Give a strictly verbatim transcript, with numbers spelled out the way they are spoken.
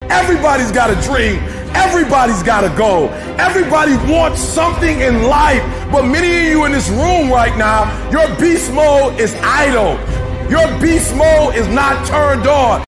Everybody's got a dream. Everybody's got a goal. Everybody wants something in life. But many of you in this room right now, your beast mode is idle. Your beast mode is not turned on.